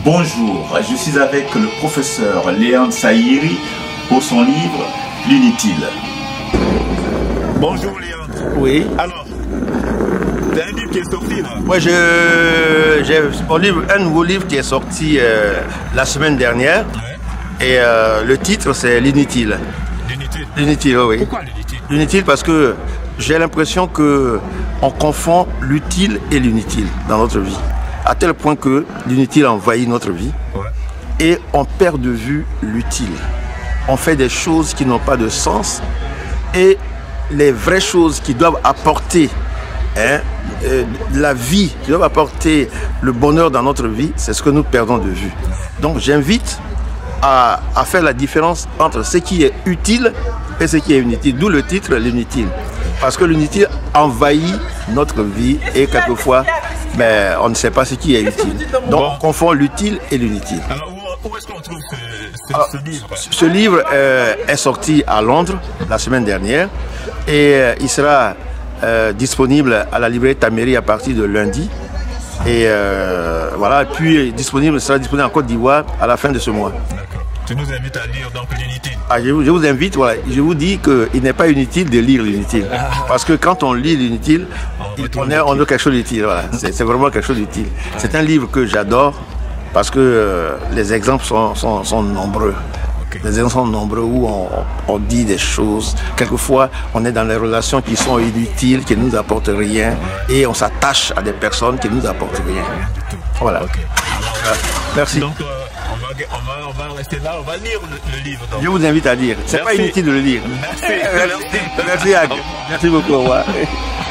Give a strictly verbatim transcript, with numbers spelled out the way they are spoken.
Bonjour, je suis avec le professeur Léandre Saïri pour son livre L'Inutile. Bonjour Léandre. Oui. Alors, t'as un livre qui est sorti là? Moi, je, j'ai mon livre, un nouveau livre qui est sorti euh, la semaine dernière. Ouais. Et euh, le titre, c'est L'Inutile. L'Inutile? L'Inutile, oui. Pourquoi l'Inutile? L'Inutile parce que j'ai l'impression qu'on confond l'utile et l'inutile dans notre vie. À tel point que l'inutile envahit notre vie. Ouais. Et on perd de vue l'utile. On fait des choses qui n'ont pas de sens. Et les vraies choses qui doivent apporter hein, euh, la vie, qui doivent apporter le bonheur dans notre vie, c'est ce que nous perdons de vue. Donc j'invite à, à faire la différence entre ce qui est utile et ce qui est inutile. D'où le titre, l'inutile. Parce que l'inutile envahit notre vie et quelquefois, ben, on ne sait pas ce qui est utile. Donc bon. On confond l'utile et l'inutile. Alors où, où est-ce qu'on trouve ce, ce, Alors, ce livre? Ce livre euh, est sorti à Londres la semaine dernière et euh, il sera euh, disponible à la librairie Tamery à partir de lundi. Et euh, voilà, puis disponible, sera disponible en Côte d'Ivoire à la fin de ce mois. Tu nous invites à lire donc l'Inutile. Ah, je, vous, je vous invite, voilà, je vous dis qu'il n'est pas inutile de lire l'Inutile. Ah. Parce que quand on lit l'Inutile, on, on, on a quelque chose d'utile. Voilà. C'est vraiment quelque chose d'utile. C'est un livre que j'adore parce que euh, les exemples sont, sont, sont nombreux. Okay. Les exemples sont nombreux où on, on dit des choses. Quelquefois, on est dans des relations qui sont inutiles, qui ne nous apportent rien. Et on s'attache à des personnes qui ne nous apportent rien. Voilà. Okay. Alors, merci. Donc, euh, on, va, on, va, on va rester là, on va lire le, le livre. Donc. Je vous invite à lire. C'est pas inutile de le lire. Merci. Merci, merci, Merci beaucoup. Au revoir.